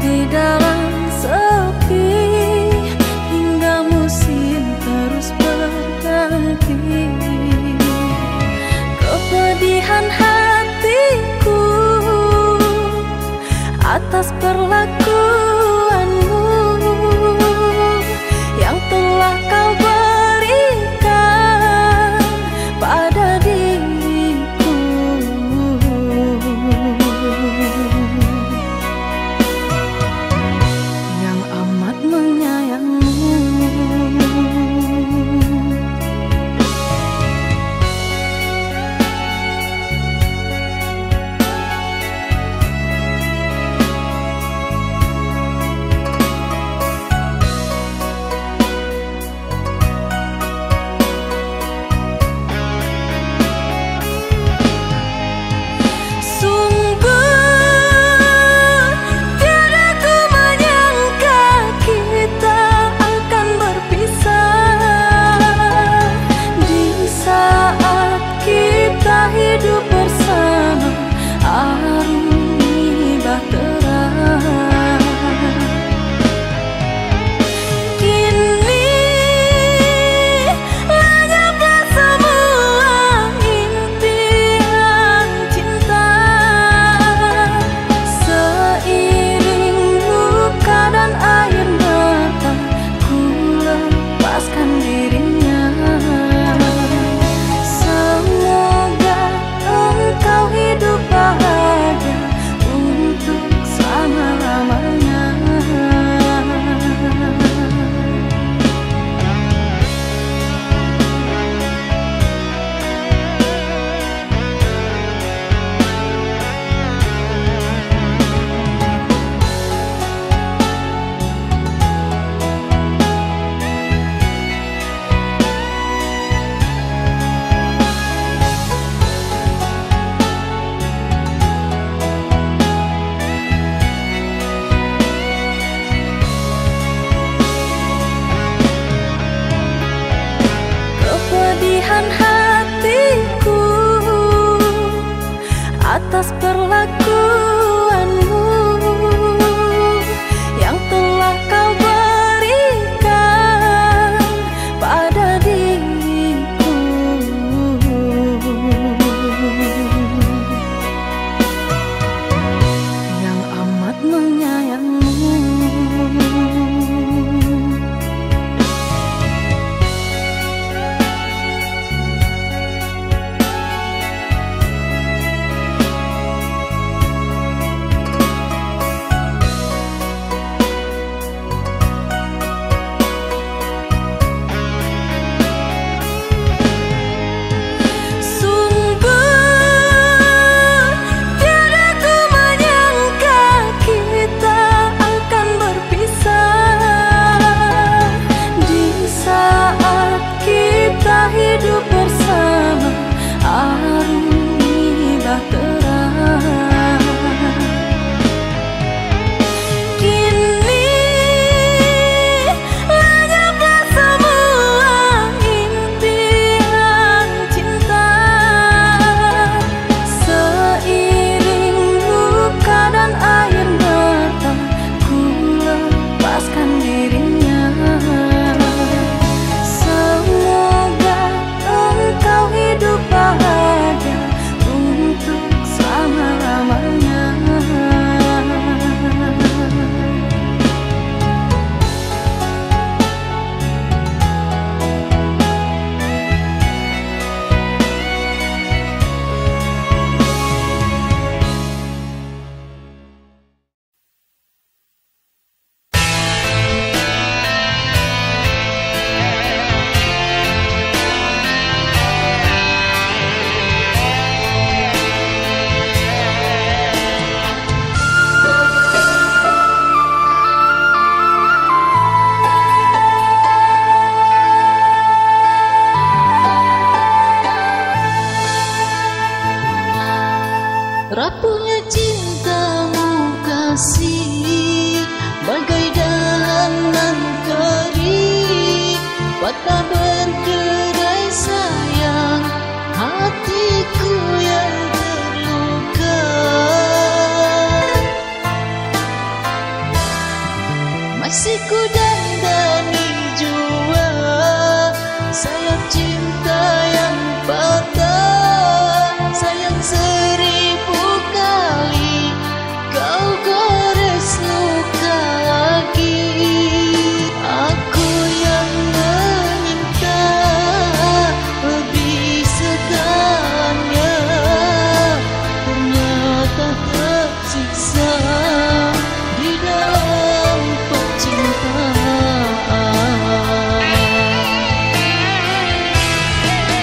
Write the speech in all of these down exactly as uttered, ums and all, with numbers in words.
di dalam sepi hingga musim terus berganti. Kepedihan hatiku atas perlakuanmu yang telah kau berikan pada diriku. Yang amat menyayangimu. Hidup bersama aruni bahtera, kini lenyaplah semua impian cinta. Seiring luka dan air mata, ku lepaskan dirinya. Kau hidup bahagia untuk selama-lamanya. Kepedihan hatiku atas perlakuanmu yang telah kau berikan pada diriku. Yang amat menyayangimu. kasihku dandani jua, sayang cinta yang patah, sayang seribu kali kau gores luka lagi. Aku yang meminta lebih segalanya, ternyata tersiksa di dalam percintaan.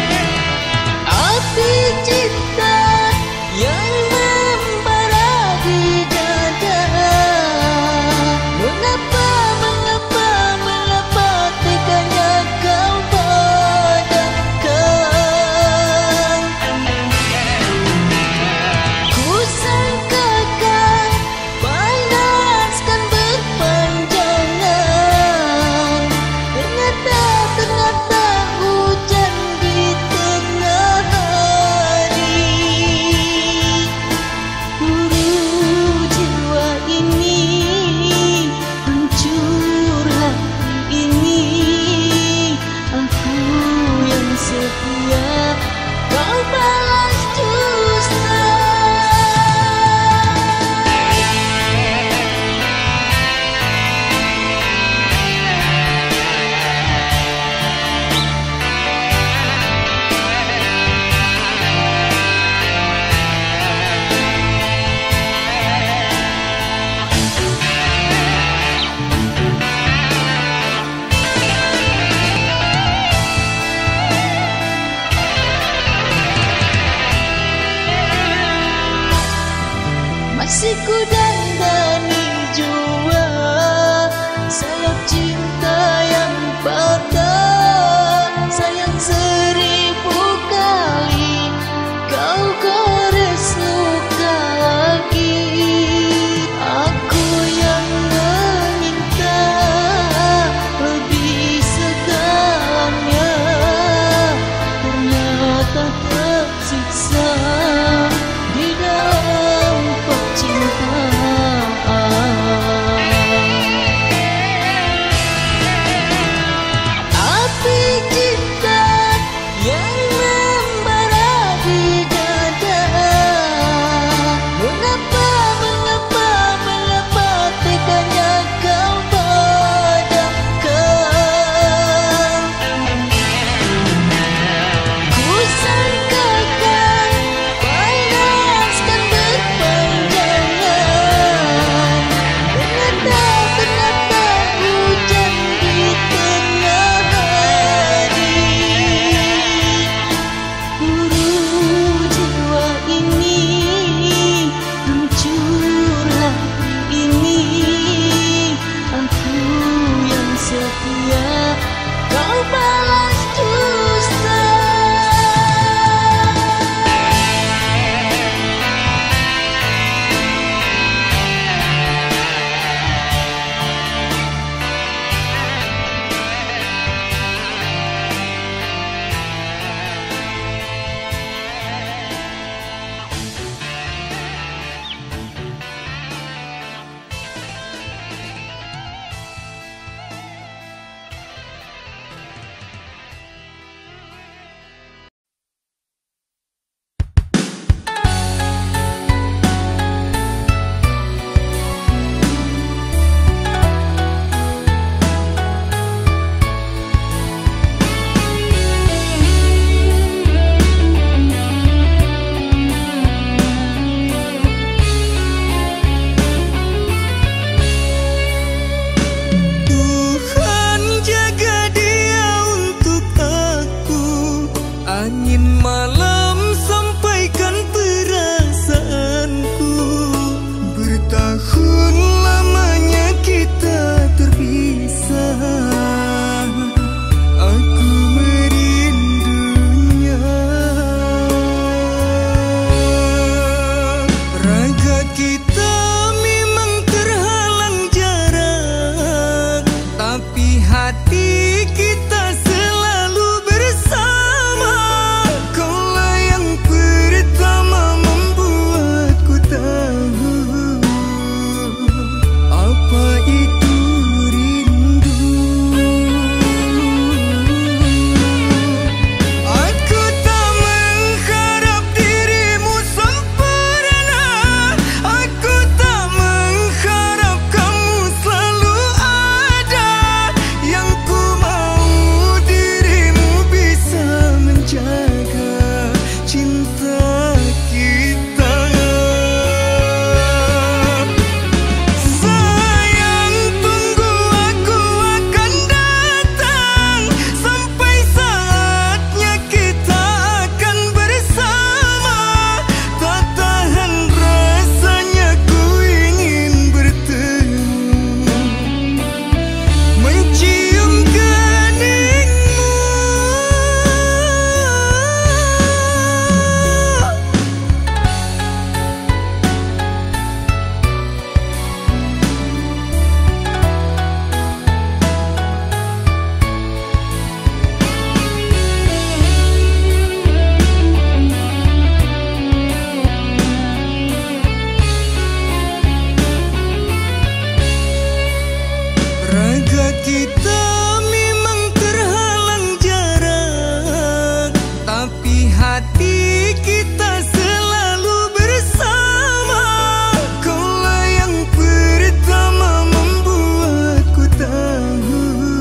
Kita memang terhalang jarak, tapi hati kita selalu bersama. Kaulah yang pertama membuatku tahu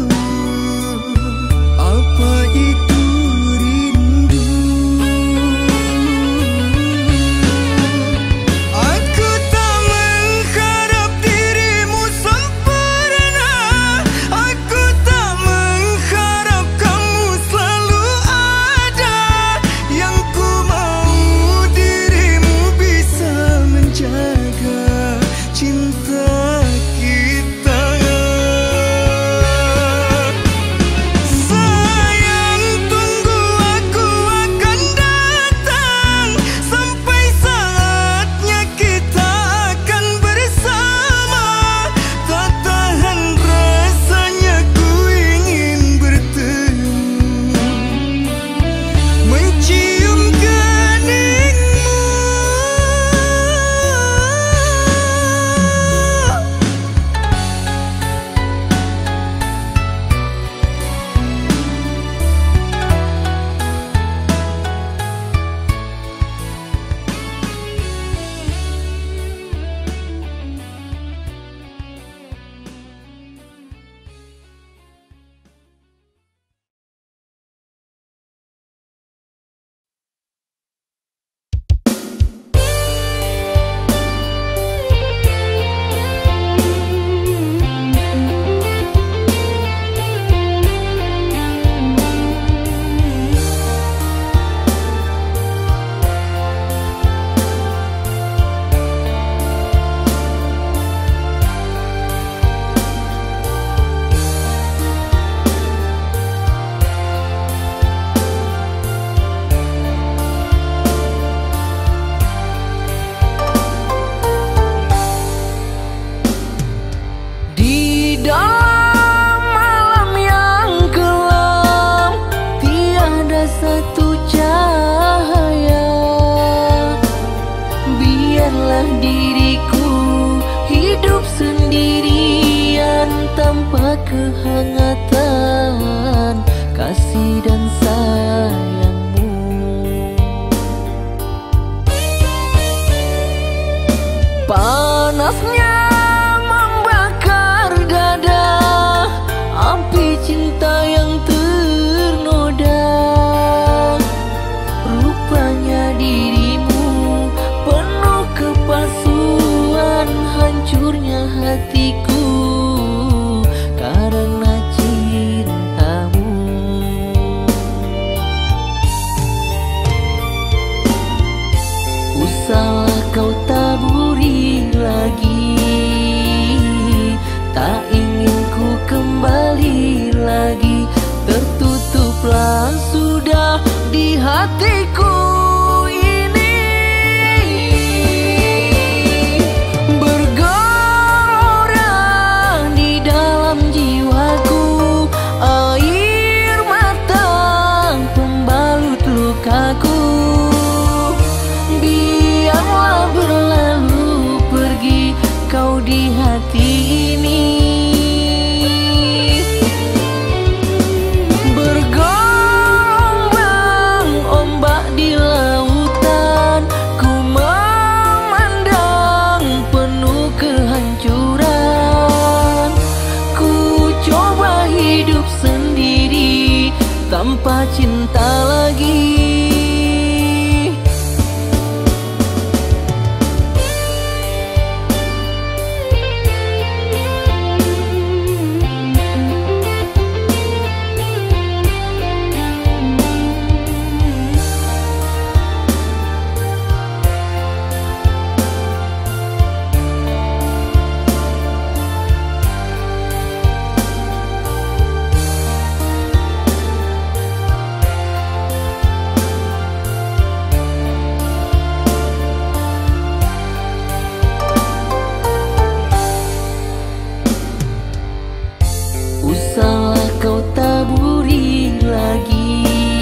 apa itu rindu. Aku tak mengharap dirimu sempurna, aku tak mengharap kamu selalu ada. Yang ku mau dirimu bisa menjaga cinta kita. Sayang, tunggu, aku akan datang. Sampai saatnya kita akan bersama. Tak tahan rasanya ku ingin bertemu, mencium keningmu. Di dalam malam yang kelam, tiada satu cahaya. Biarlah diriku hidup sendirian tanpa kehangatan kasih dan sayangmu. Panasnya membakar dada, api cinta yang ternoda. Rupanya dirimu penuh kepalsuan, hancurnya hatiku karena cintamu. Usahlah kau taburi lagi, tak ingin ku kembali lagi. Tertutuplah sudah di hatiku ini. Bergelora di dalam jiwaku air mata pembalut lukaku. Biarlah berlalu pergi kau di hati ini. Bergelombang ombak di lautan, ku memandang penuh kehancuran. Ku coba hidup sendiri tanpa cinta lagi. Usahlah kau taburi lagi,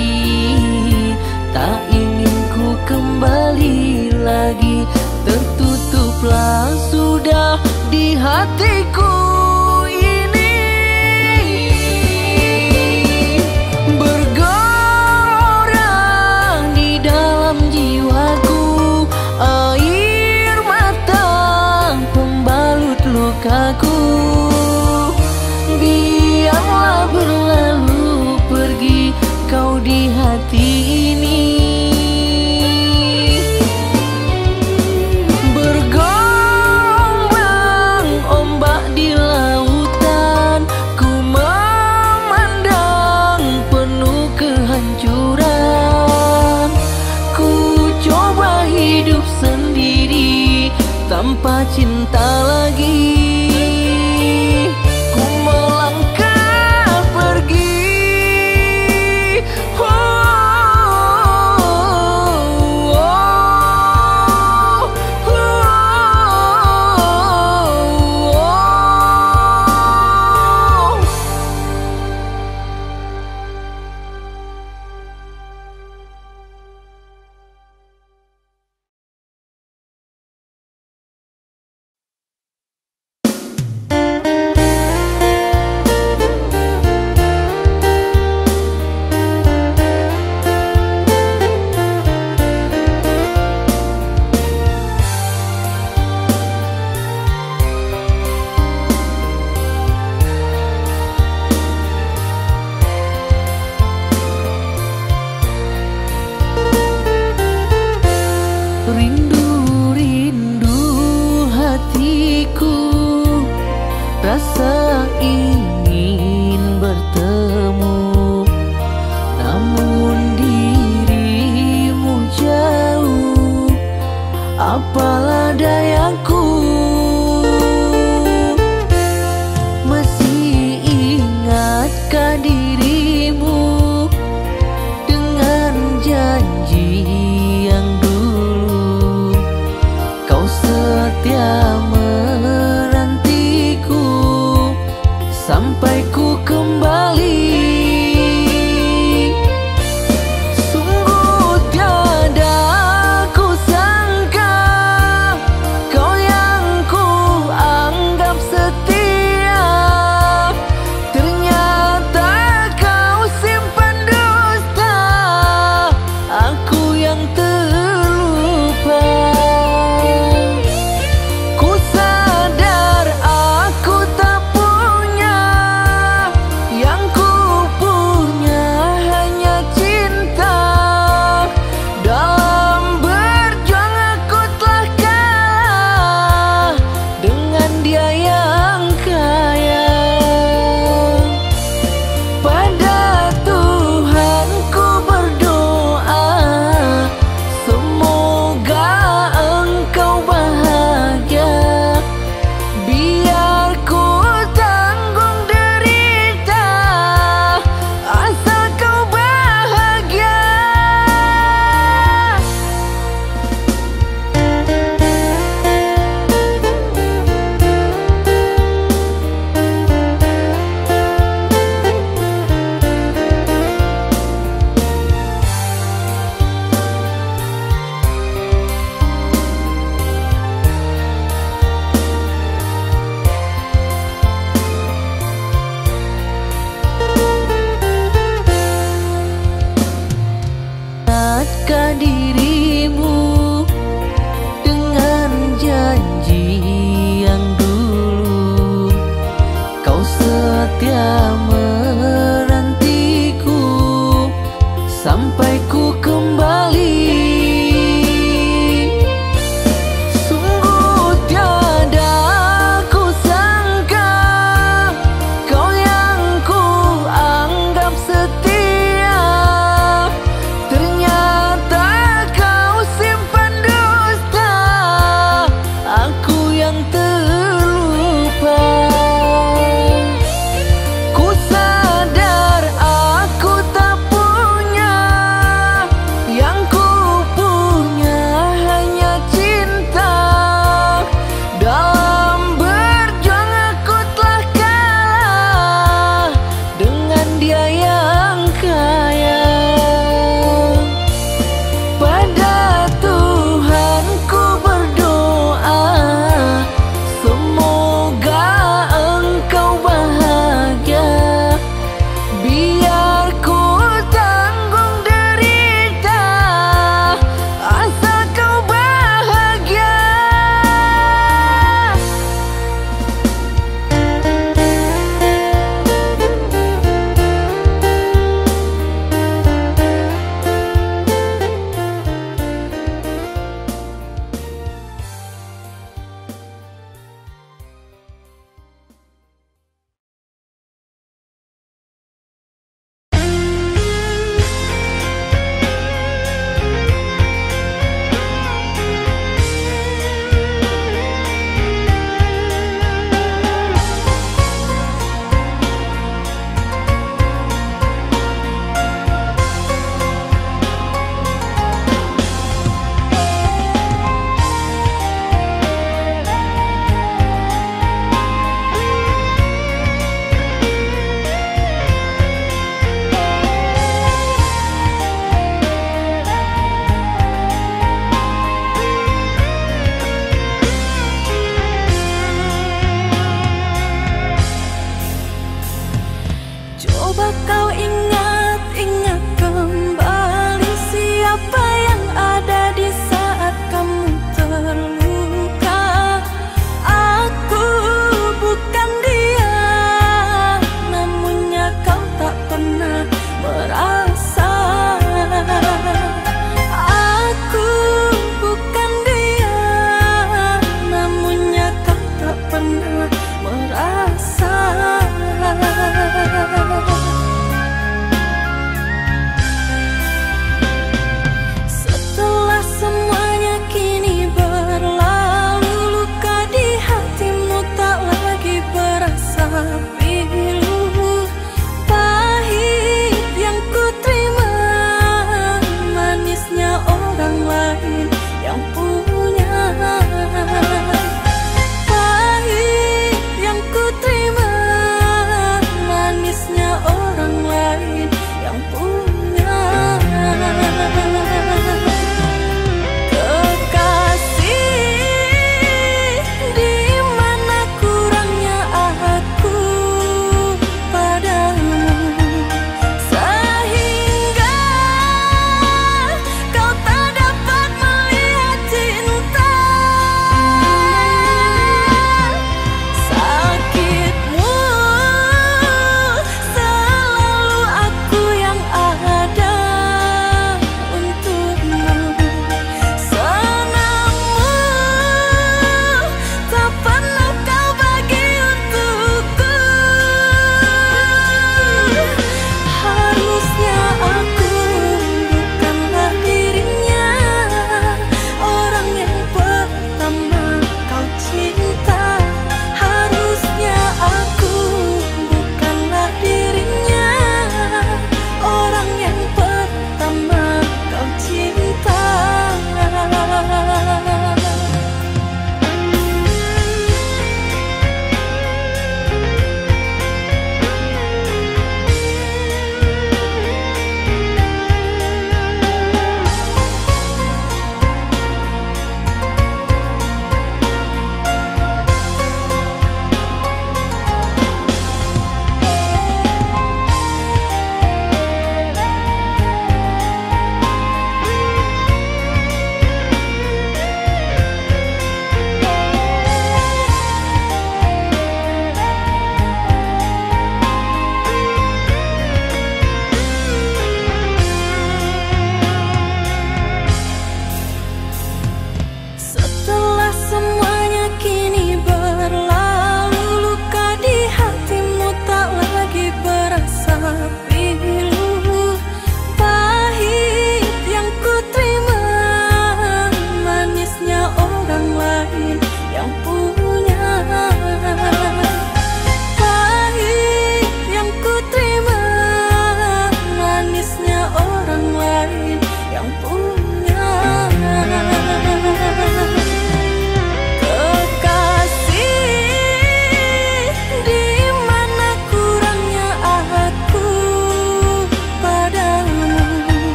tak ingin ku kembali lagi. Tertutuplah sudah di hatiku ini. sayangku. Biarlah berlalu pergi kau di hati ini. Bergombang ombak di lautan, ku memandang penuh kehancuran. Ku coba hidup sendiri tanpa cinta lagi. Ku melangkah pergi. Oh, oh, oh, oh, oh. Rindu-rindu hatiku, rasa ingin bertemu, namun dirimu jauh, apalah dayaku. Masih ingatkah dirimu dengan janji yang dulu kau setia menantiku sampai ku kembali. Sungguh tiada ku sangka kau yang ku anggap setia, ternyata kau simpan dusta, aku yang terlupa. Ku sadar aku tak punya, yang ku punya hanya cinta. Dalam berjuang aku telah kalah dengan dia yang kaya. Pada Tuhan ku berdoa, semoga engkau bahagia. Biar ku tanggung derita, asal kau bahagia. Ingatkah dirimu dengan janji yang dulu kau setia menantiku sampai ku kembali. Sungguh tiada ku sangka kau yang ku anggap setia, ternyata kau simpan dusta, aku yang terlupa. Ku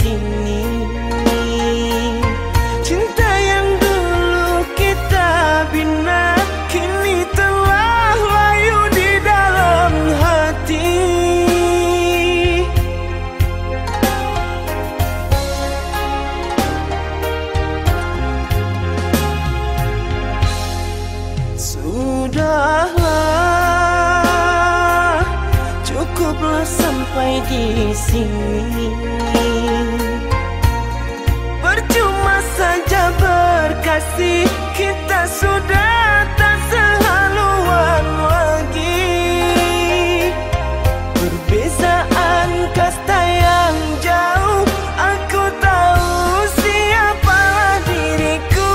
sini. Cinta yang dulu kita bina kini telah layu di dalam hati. Sudahlah, cukuplah sampai di sini. Percuma saja berkasih, kita sudah tak sehaluan lagi. Perbezaan kasta yang jauh, aku tahu siapalah diriku.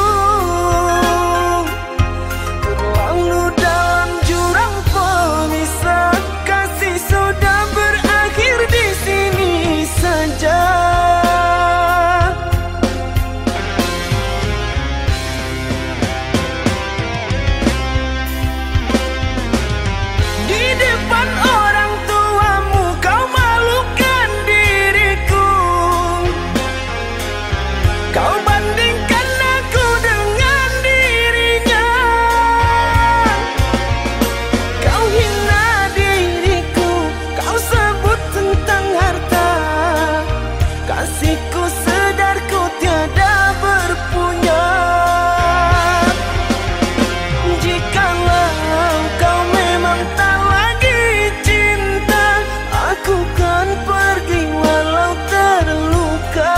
Terlalu dalam jurang pemisah, kasih sudah berakhir di sini saja. Di depan orang tuamu kau malukan diriku. Kau bandingkan aku dengan dirinya. Kau hina diriku, kau sebut tentang harta. Kasihku sedarku tiada berpunya. Jikalau kau memang tak lagi cinta, aku kan pergi walau terluka.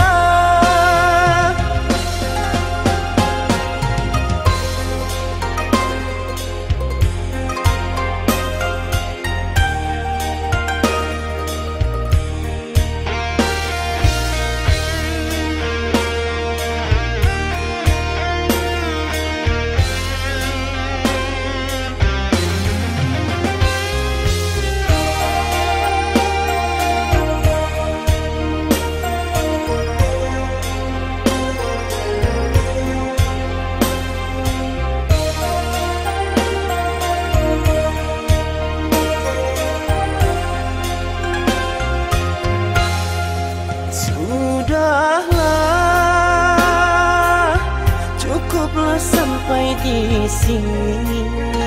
Sudahlah, cukuplah sampai di sini.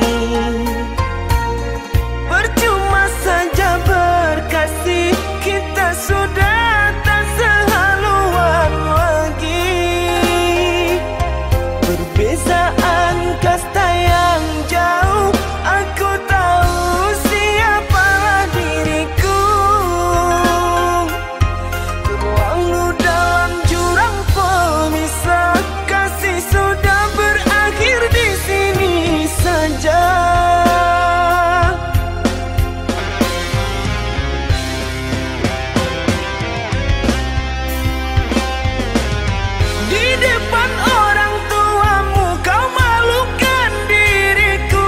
Percuma saja berkasih, kita sudah tak sehaluan lagi. Perbezaan kasta yang jauh, aku tahu siapalah diriku. Terlalu dalam jurang pemisah, kasih sudah berakhir di sini saja. Di depan orang tuamu kau malukan diriku.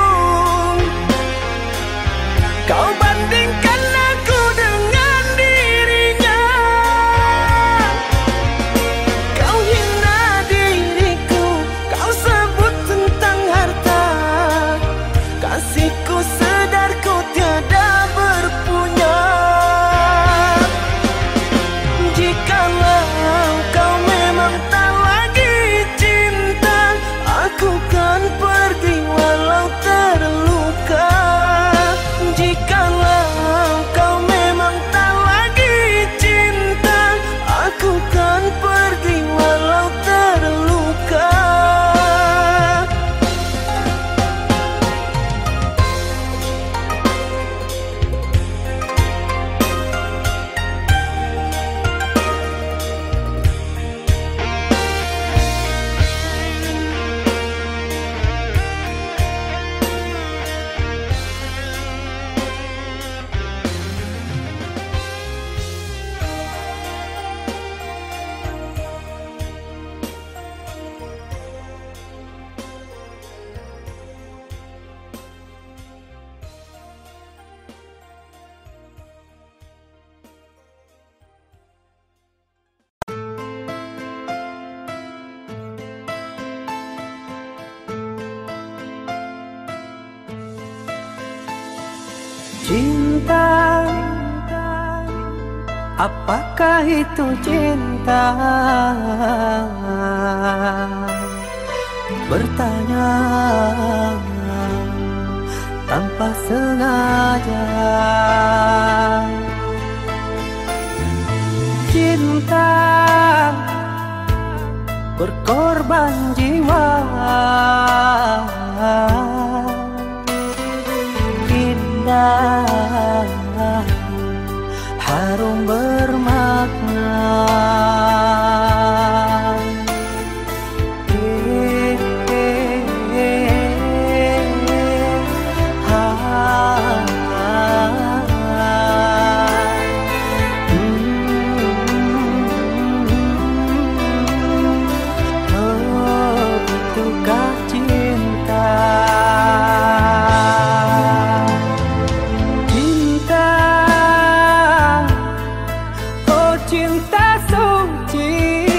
Kau bandingkan aku dengan dirinya. Kau hina diriku, kau sebut tentang harta. Kasihku sedarku tiada berpunya. Jikalau kau memang tak lagi cinta, aku kan pergi walau terluka. Jikalau kau memang tak lagi cinta, aku kan pergi walau terluka. Cinta apakah itu cinta? Bertanya tanpa sengaja. Cinta berkorban jiwa, indah harum bermakna. Eh, eh, eh, ha, hmm, oh, itukah cinta? Cinta suci,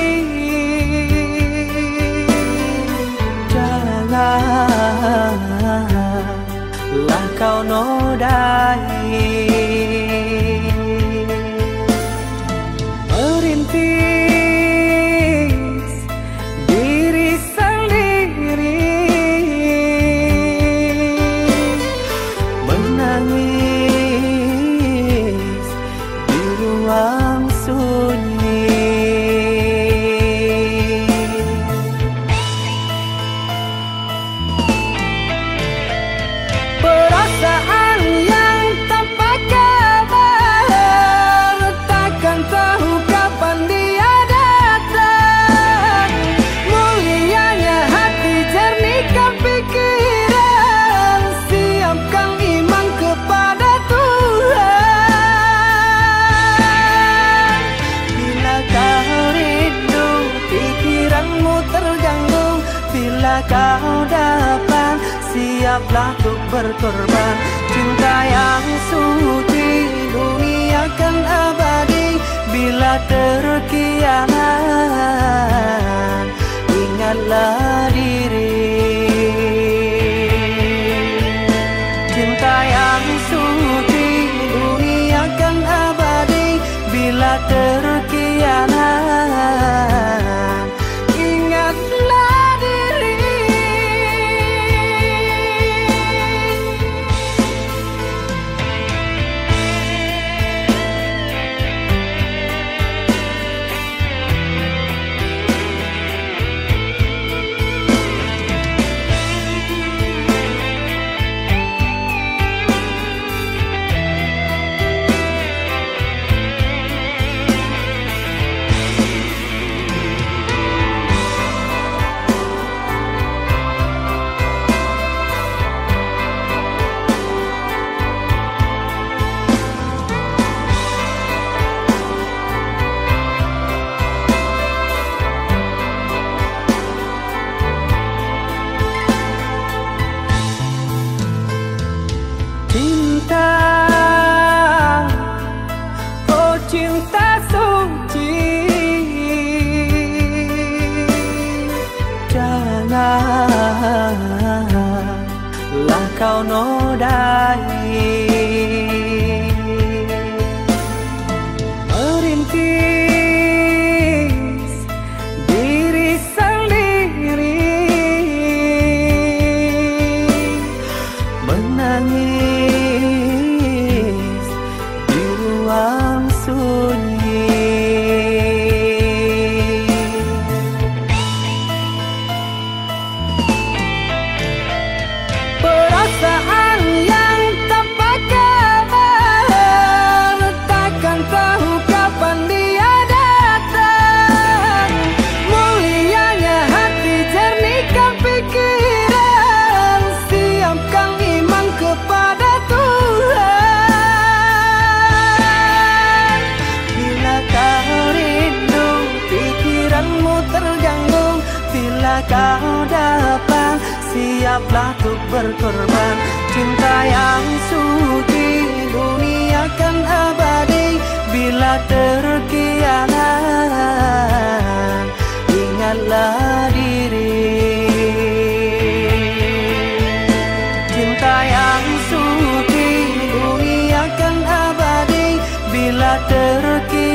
janganlah kau nodai. Merintis diri sendiri, menangis di ruang sunyi. Perasaan yang tanpa kabar, takkan tahu kapan dia datang. Mulianya hati, jernihkan pikiran, siapkan iman kepada Tuhan. Bila kau rindu, pikiranmu terganggu, bila kau datang, siaplah untuk berkorban. Cinta yang suci, dunia kan abadi. Bila terkianat, ingatlah diri. Cinta yang suci, dunia kan abadi. Bila terkianat, ingatlah diri. Cinta, oh cinta suci, janganlah kau nodai. Merintis diri sendiri, menangis di ruang sunyi. Perasaan yang tanpa kabar, takkan tahu kapan dia datang. Mulianya hati, jernihkan pikiran, siapkan iman kepada Tuhan. Bila kau rindu, pikiranmu terganggu, bila kau datang, siaplah untuk berkorban. Cinta yang suci, dunia kan abadi. Bila terkianat, ingatlah diri. Cinta yang suci, dunia kan abadi. Bila terkianat,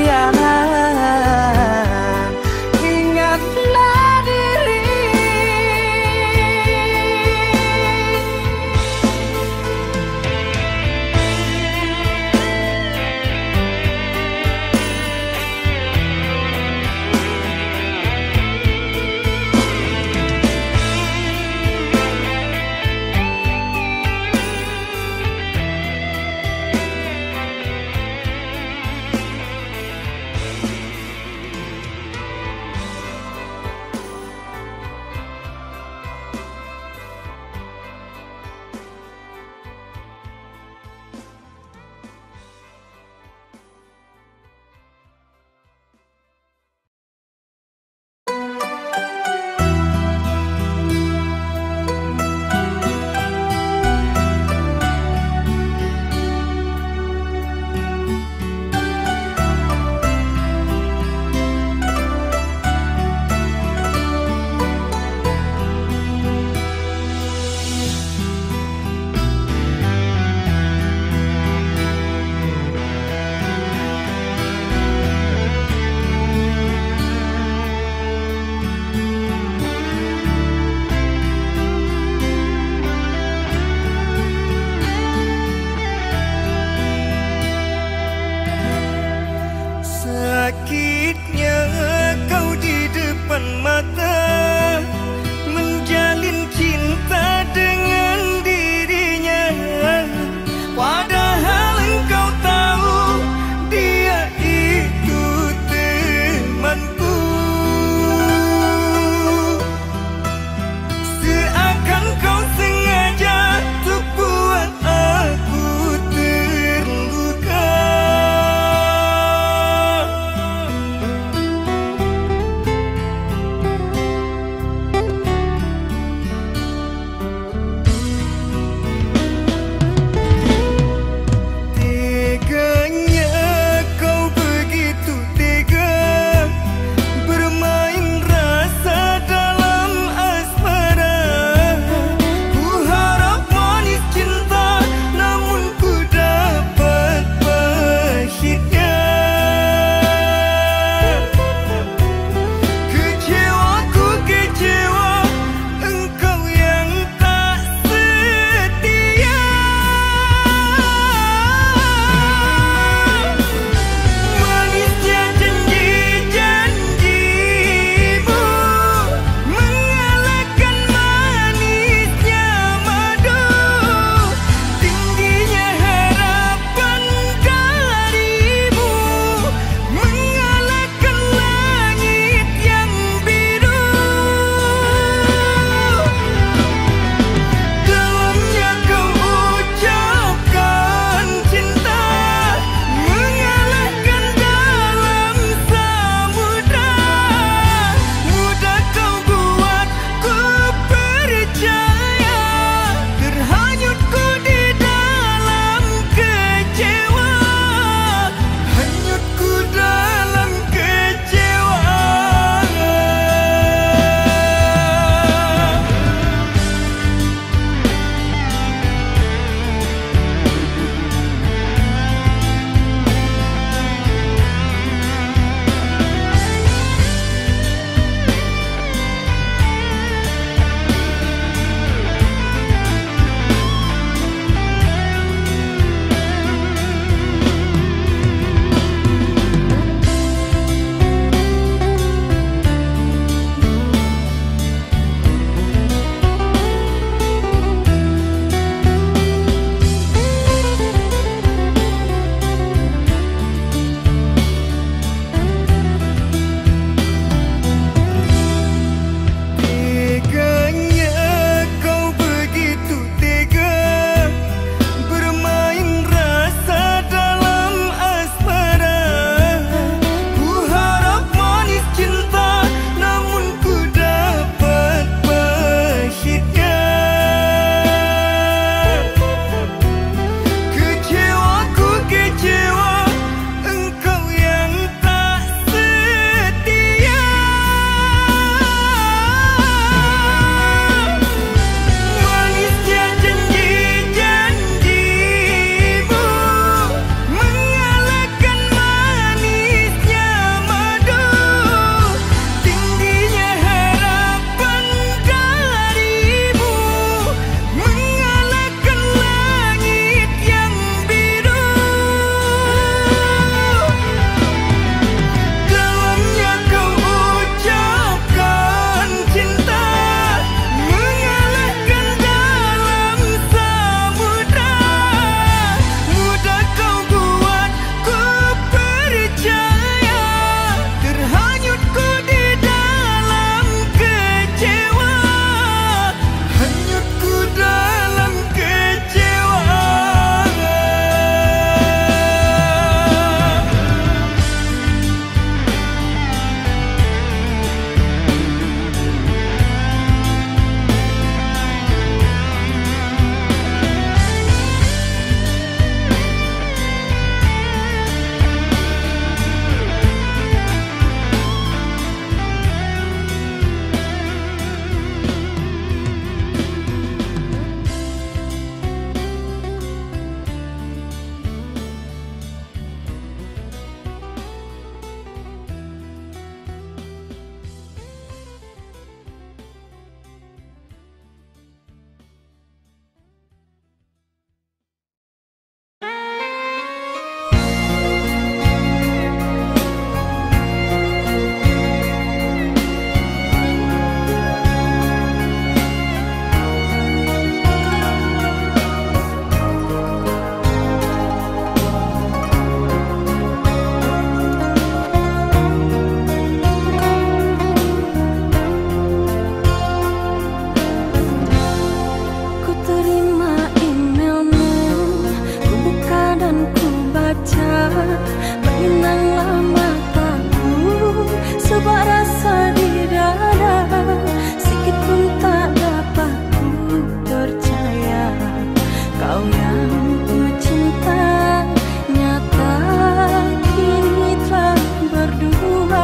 akan ku baca, berinanglah mataku, sebuah rasa di dada, sikit pun tak dapat ku percaya. Kau yang ku cinta nyata kini telah berdua.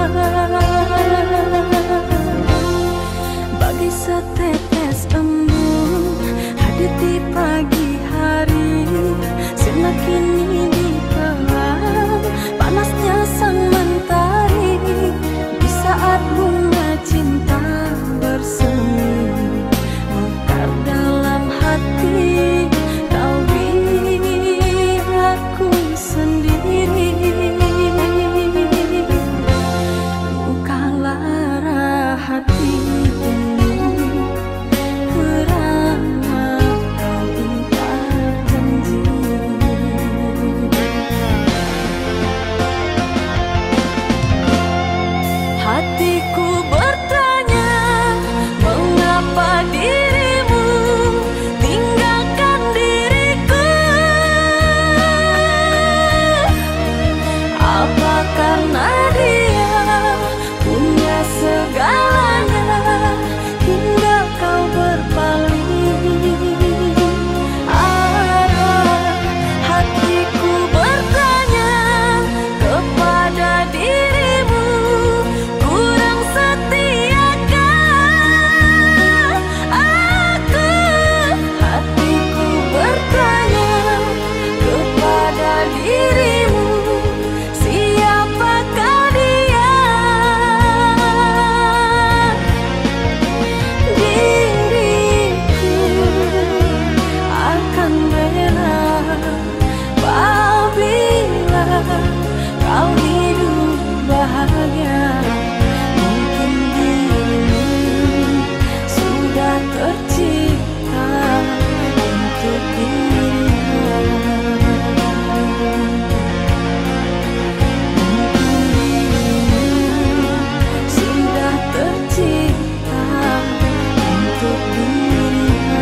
Bagai setetes embun hadir di pagi hari, sinar kini ditelan panasnya sang mentari. Di saat bunga cinta bersemi mekar dalam hati, kau biarku sendiri. Bukalah arah hati ini, kerana kau ingkar janji. Hatiku bertanya, mengapa dirimu tinggalkan diriku? Apa karena dia punya segalanya hingga kau berpaling arah? Hatiku bertanya kepada dirimu, kurang setiakah aku? Hatiku bertanya kepada dirimu, siapakah dia? Diriku akan rela apabila kau hidup bahagia. Mungkin dirimu sudah tercipta untuk dirinya. Mungkin dirimu sudah tercipta untuk dirinya.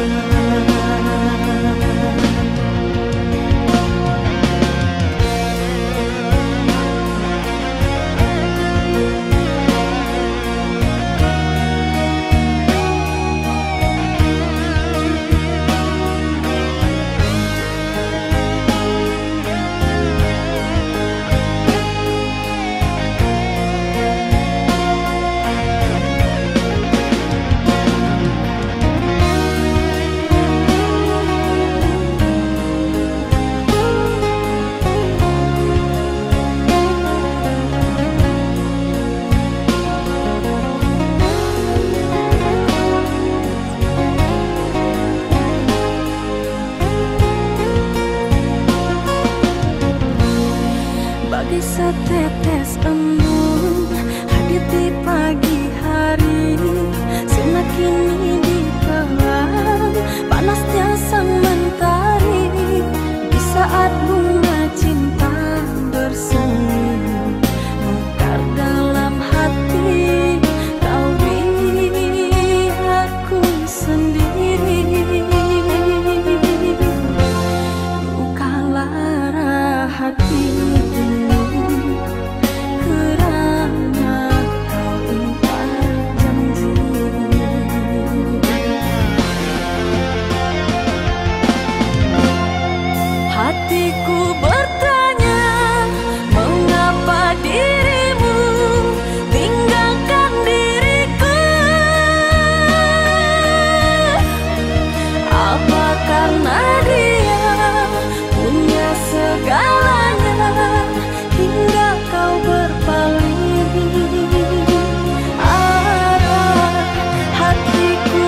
Bagai setetes embun hadir di pagi hari, sinar kini ditelan panasnya sang mentari. Di saat bunga cinta bersemi mekar dalam hati, kau biarku sendiri. Bukalah arah hati ini, kerana kau ingkar janji. Hatiku bertanya, mengapa dirimu tinggalkan diriku? Apa karena dia punya segalanya hingga kau berpaling arah? Hatiku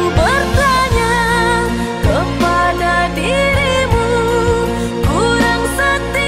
bertanya kepada dirimu, kurang setia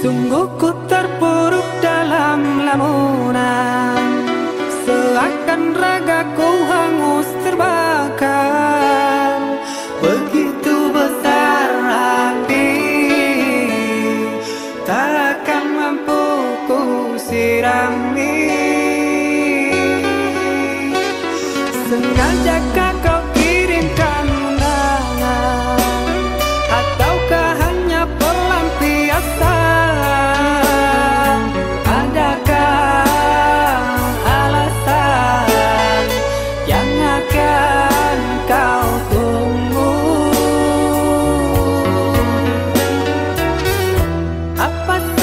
Sungguh ku terpuruk dalam lamunan, seakan ragaku hangus terbakar. Begitu besar hati, takkan mampu ku sirami. Sengaja kau kirimkan undangan, ataukah hanya pelampiasan? Adakah alasan yang akan kau tunggu? Apa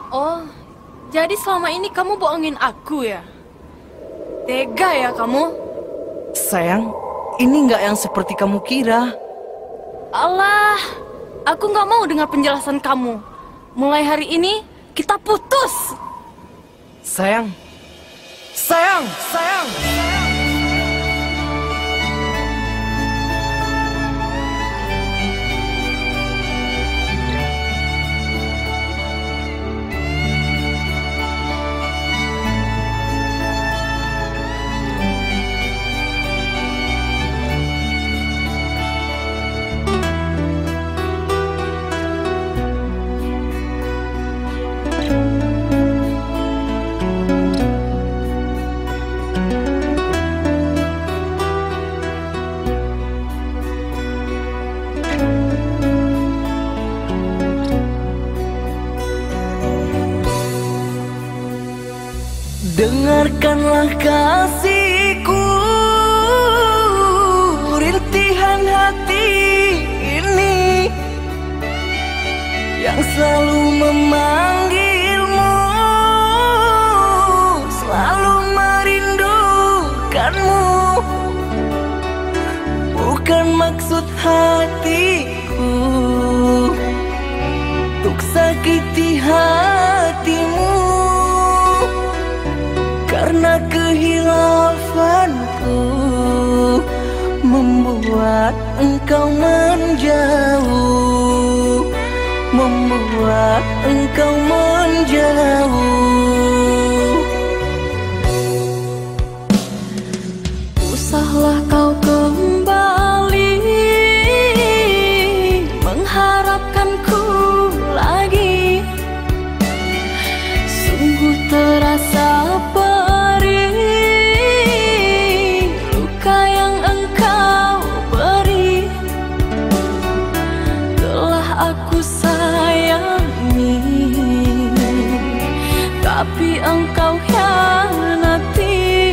Oh, jadi selama ini kamu bohongin aku ya? Tega ya kamu? Sayang, ini nggak yang seperti kamu kira. Alah, aku nggak mau dengar penjelasan kamu. Mulai hari ini, kita putus. Sayang, sayang, sayang. Dengarkanlah kasihku, rintihan hati ini yang selalu memanggilmu, selalu merindukanmu. Bukan maksud hatiku untuk sakiti hatimu, karena kehilafanku membuat engkau menjauh, membuat engkau menjauh. Usahlah kau kembali mengharapkanku lagi. Sungguh terasa tapi engkau hianati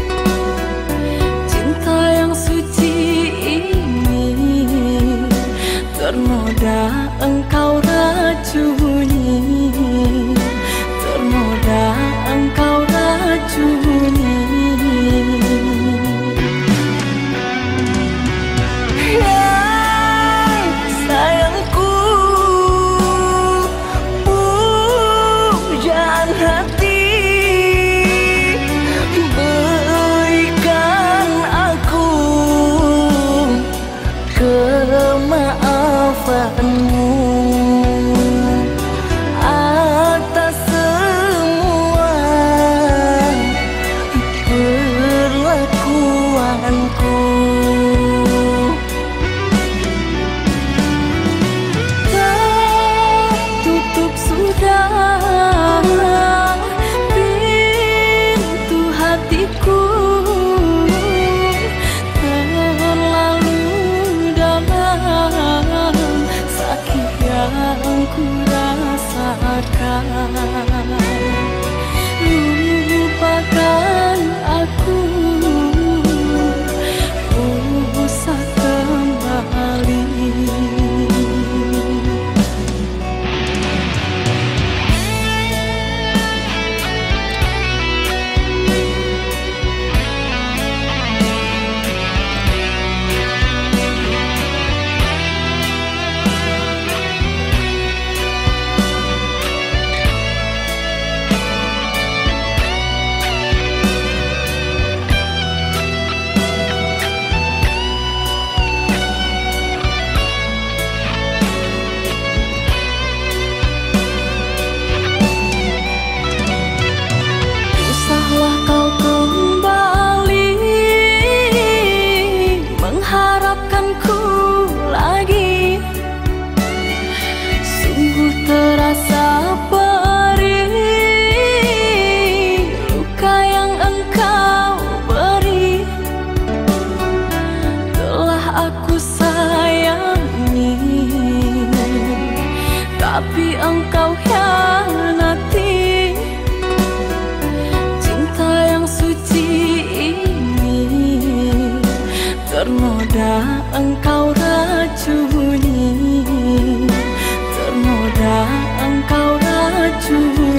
cinta yang suci ini. Ternoda engkau racuni, ternoda engkau racuni. Atas semua perlakuanku, tertutup sudah pintu hatiku. Ku rasakan, lupakan aku, usah kembali. Tapi engkau hianati cinta yang suci ini. Ternoda engkau racuni, ternoda engkau racuni.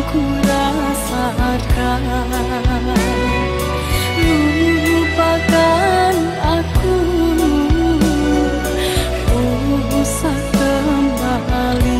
ku rasakan. Lupakan aku, usah kembali.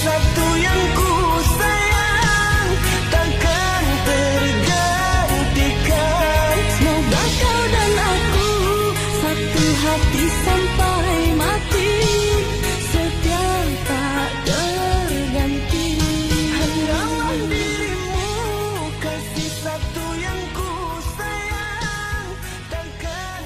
satu yang ku sayang takkan tergantikan. Semoga kau dan aku satu hati sampai mati, setia tak terganti. Hanyalah dirimu kasih satu yang ku sayang takkan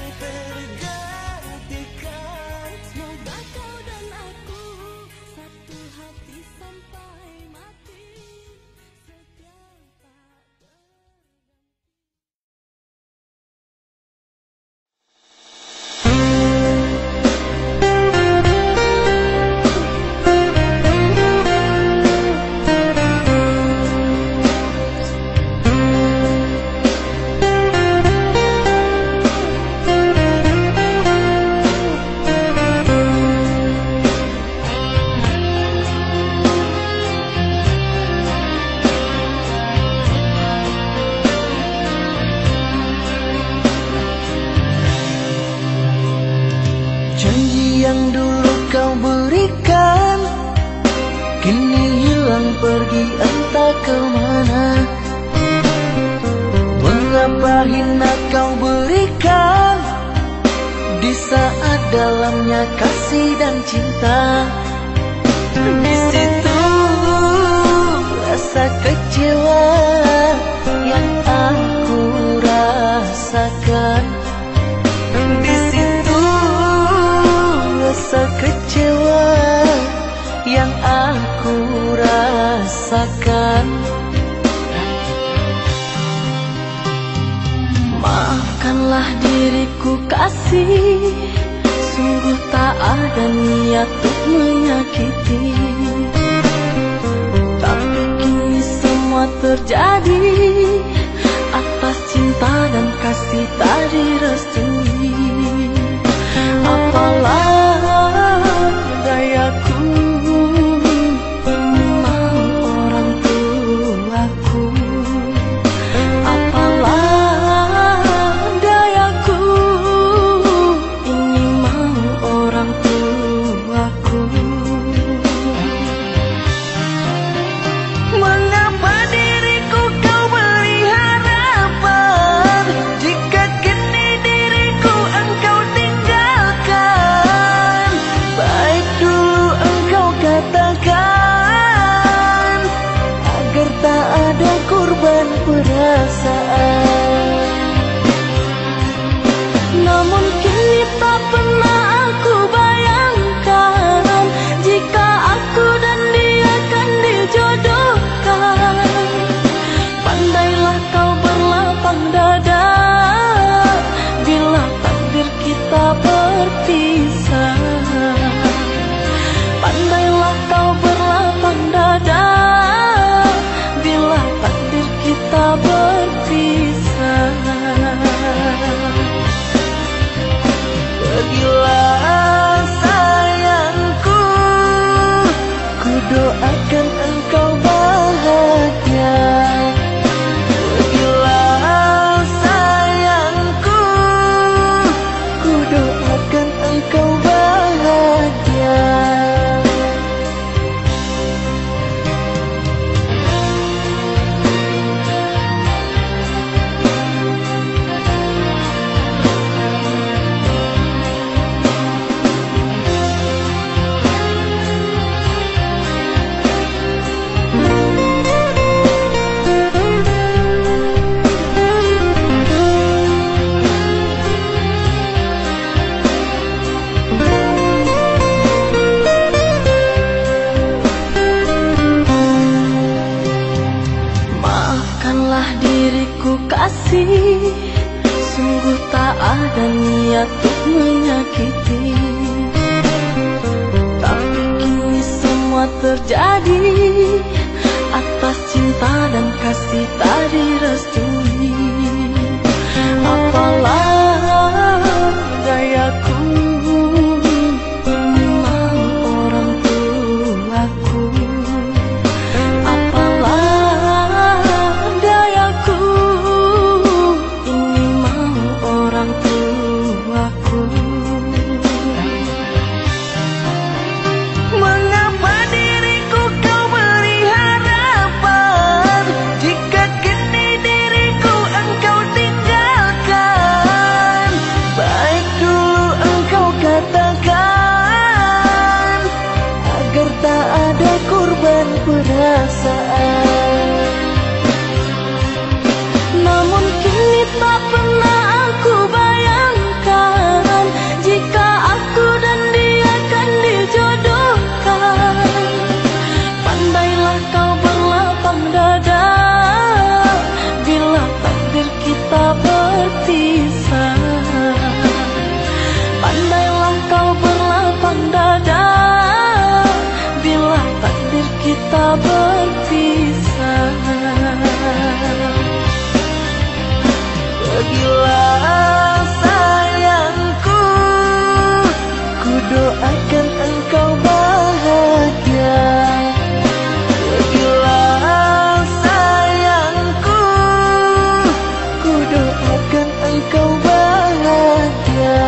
tergantikan. Semoga kau dan aku satu hati sampai mati, setia tak Janji yang dulu kau berikan kini hilang pergi entah kemana. Mengapa hina kau berikan di saat dalamnya kasih dan cinta. Di situ rasa kecewa yang aku rasakan. Di situ rasa kecewa yang aku rasakan. Maafkanlah diriku kasih, sungguh tak ada niat untuk menyakiti. Tapi kini semua terjadi atas cinta dan kasih tak direstui. Apalah dayaku memang orang tuaku. Apalah dayaku ini mau orang tuaku. Mengapa diriku kau beri harapan jika kini diriku engkau tinggalkan. Baik dulu engkau katakan agar tak ada korban perasaan. Namun kini tak pernah aku bayangkan jika aku dan dia kan dijodohkan. Pandailah kau berlapang dada bila takdir kita berpisah. Pandailah kau berlapang dada bila takdir kita berpisah. Pergilah sayangku, ku doakan engkau bahagia. Pergilah sayangku, ku doakan engkau bahagia. Maafkanlah diriku kasih, sungguh tak ada niat untuk menyakiti. Tapi kini semua terjadi atas cinta dan kasih tak direstui. Apalah dayaku memang orang tuaku. Apalah dayaku ini mau orang tuaku. Mengapa diriku kau dan perasaan. Namun kini tak pernah aku bayangkan jika aku dan dia kan dijodohkan. Pandailah kau berlapang dada bila takdir kita berpisah. Pandailah kau berlapang dada bila takdir kita berpisah. Pergilah sayangku, ku doakan engkau bahagia. Pergilah sayangku, ku doakan engkau bahagia.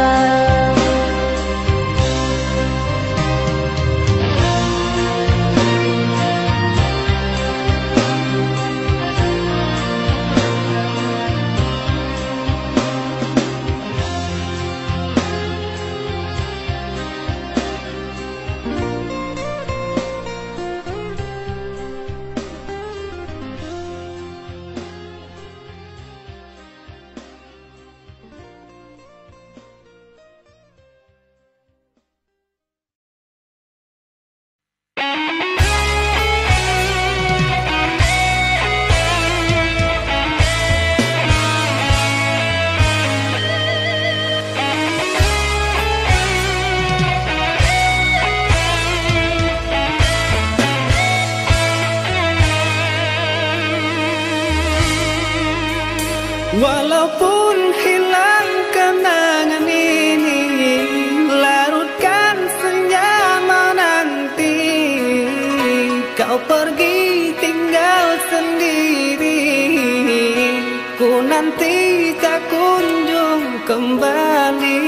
Walaupun hilang kenangan ini, larutkan senja menanti. Kau pergi tinggal sendiri, ku nanti tak kunjung kembali.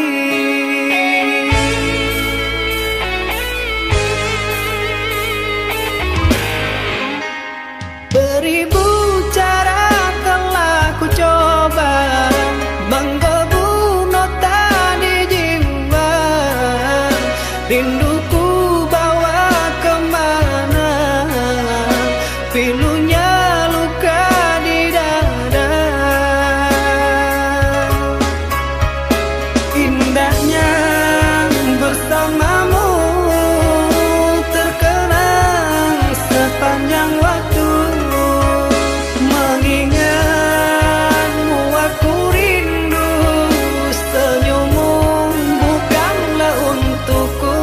Beribu cara telah ku coba menggebu nota di jiwa. Rinduku bawa kemana, pilunya luka di dada. Indahnya bersamamu terkenang sepanjang waktu. Mengingatmu aku rindu, senyummu bukanlah untukku.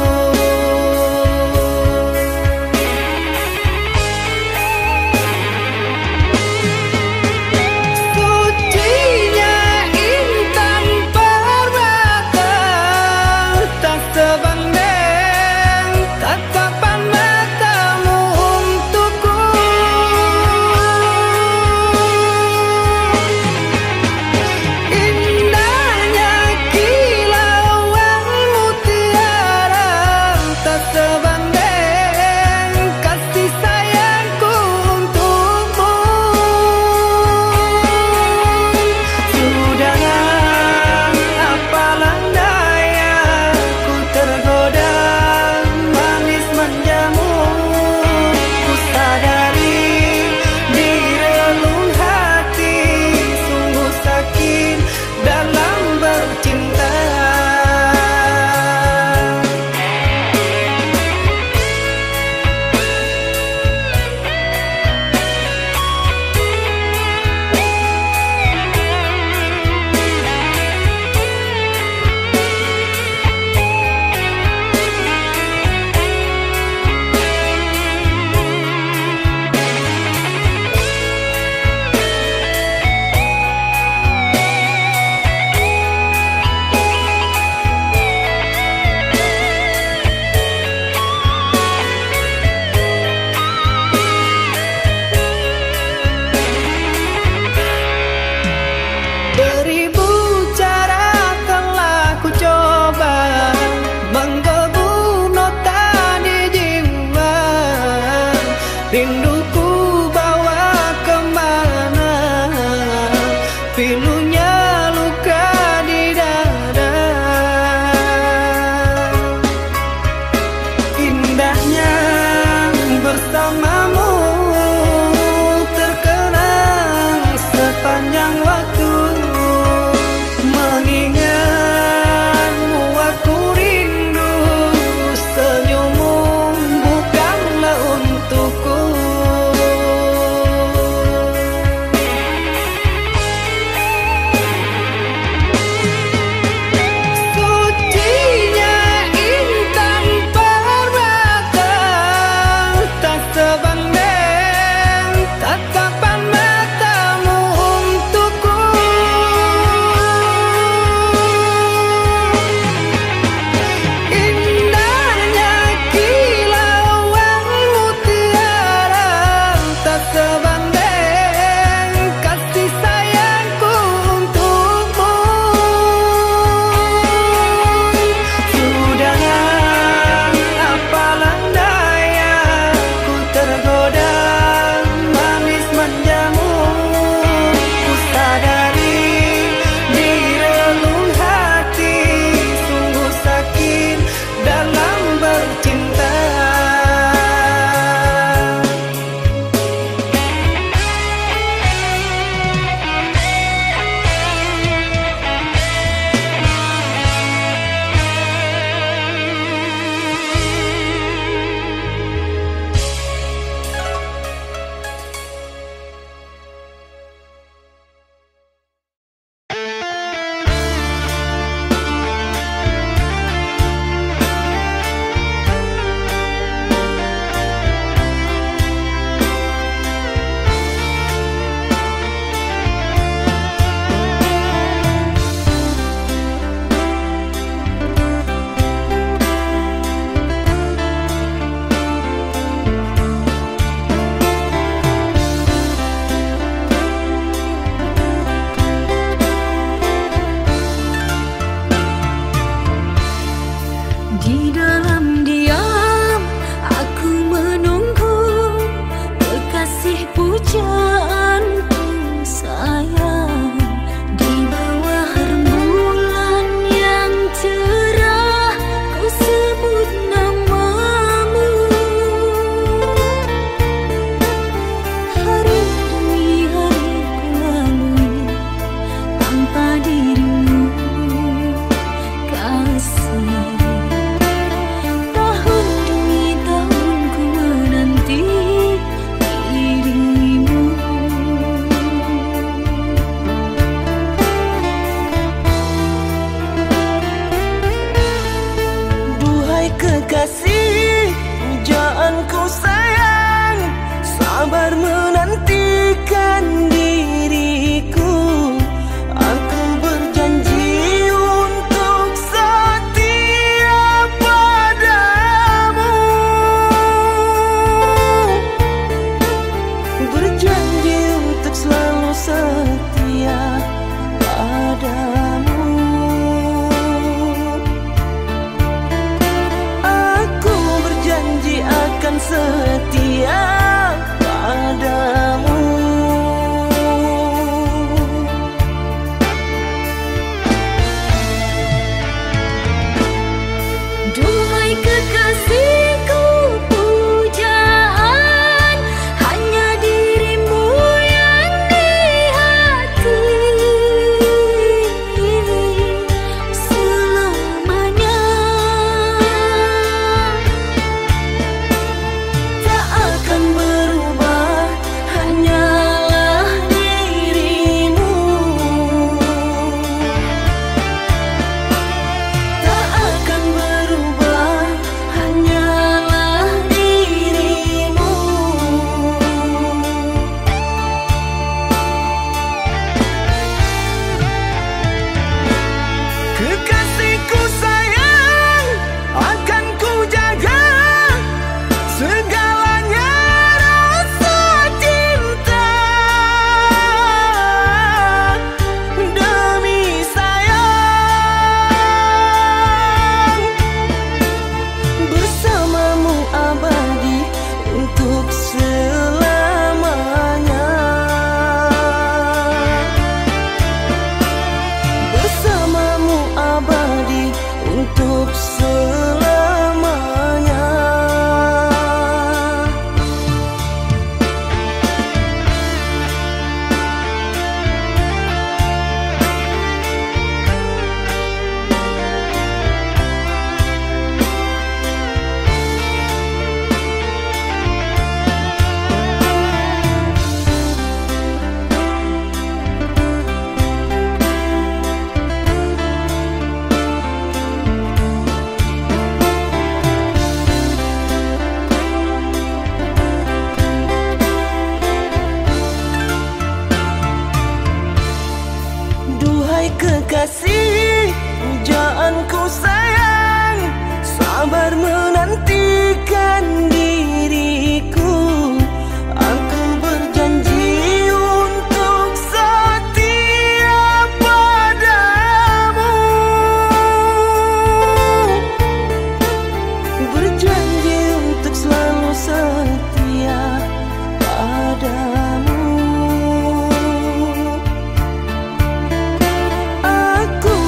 Sucinya intan permata, tak sebanding tatapan matamu untukku. Indahnya kilauan mutiara, tak sebanding kasih sayangku untukmu. Sudah apalah daya, ku tergoda manis manjamu. Ku sadari di relung hati sungguh sakit dalam bercinta. Beribu cara telah ku coba menggebu nota di jiwa. Rinduku bawa kemana, pilunya luka di dada. Indahnya bersama bersamamu terkenang sepanjang waktu. Mengingatmu aku rindu, senyummu bukanlah untukku. Sucinya intan permata, tak sebanding tatapan matamu untukku. Indahnya kilauan mutiara, tak sebanding kasih sayangku untukmu. Sudahlah, apalah daya, ku tergoda manis manjamu. Ku sadari di relung hati sungguh sakit dalam bercinta. Di dalam diam aku menunggu kekasih pujaanku sayang. Di bawah rembulan yang cerah ku sebut namamu. Hari demi hari ku lalui tanpa dirimu kasih. Tahun demi tahun ku menanti dirimu. Duhai kekasih, pujaanku sayang, sabar menantikan diriku. Aku berjanji untuk setia padamu. Berjanji untuk selalu setia padamu. Aku berjanji akan setia padamu. Duhai kekasihku, pujaan hanya dirimu yang di hati. Selamanya tak akan kasih, pujaanku sayang, sabar menantikan diriku. Aku berjanji untuk setia padamu, berjanji untuk selalu setia padamu. Aku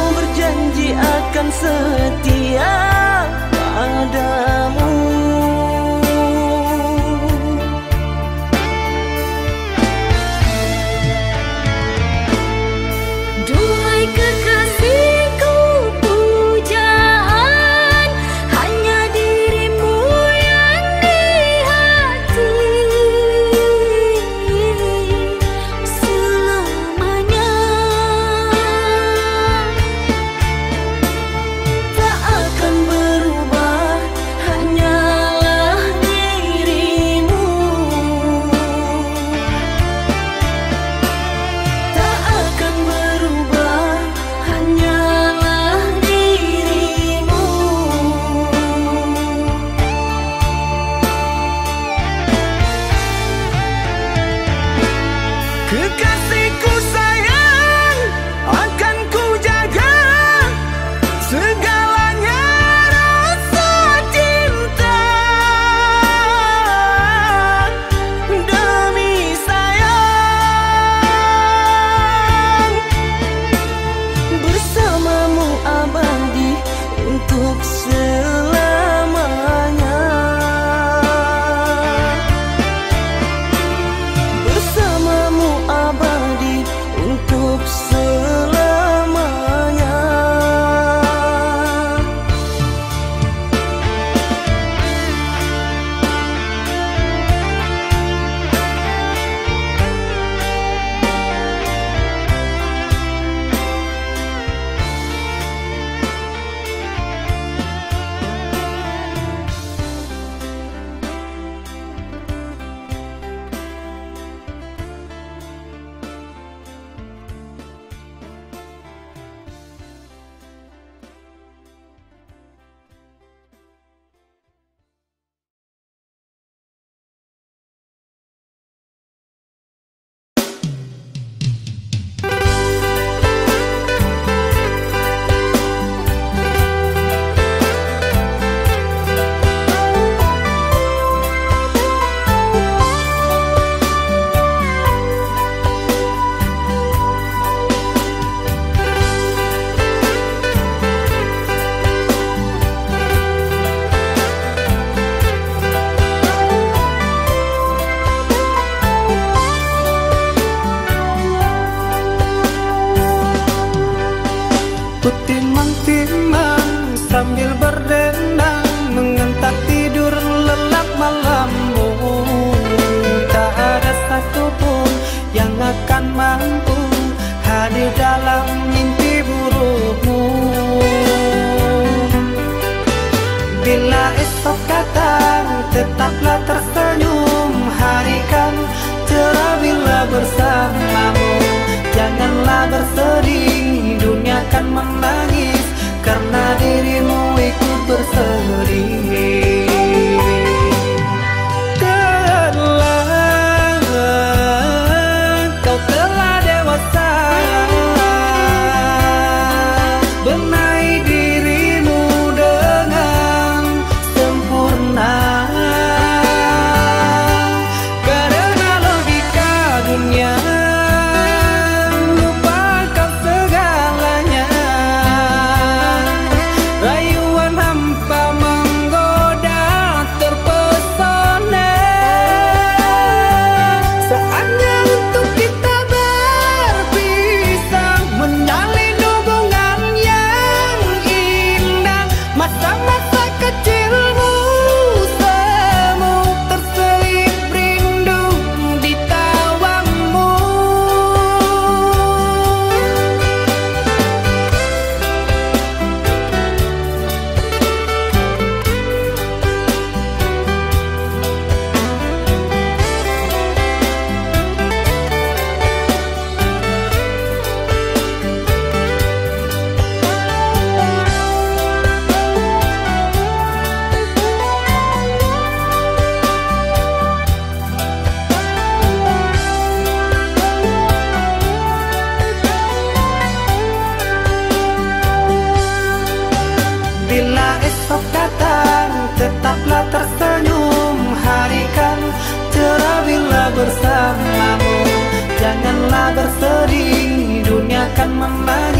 akan menangis.